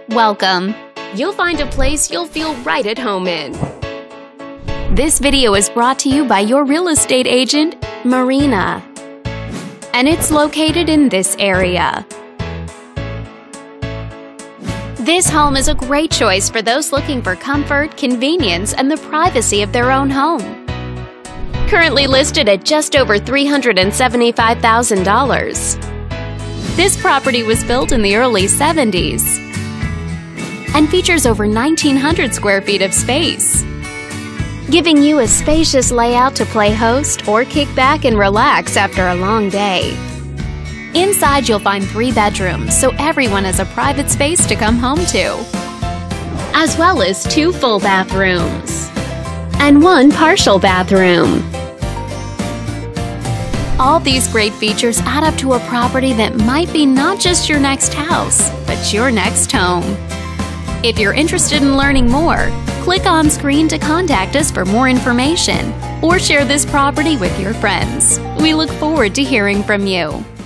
Welcome. You'll find a place you'll feel right at home in. This video is brought to you by your real estate agent, Marina. And it's located in this area. This home is a great choice for those looking for comfort, convenience, and the privacy of their own home. Currently listed at just over $375,000. This property was built in the early 70s and features over 1,900 square feet of space, giving you a spacious layout to play host or kick back and relax after a long day. Inside, you'll find 3 bedrooms, so everyone has a private space to come home to, as well as 2 full bathrooms and 1 partial bathroom. All these great features add up to a property that might be not just your next house, but your next home. If you're interested in learning more, click on screen to contact us for more information or share this property with your friends. We look forward to hearing from you.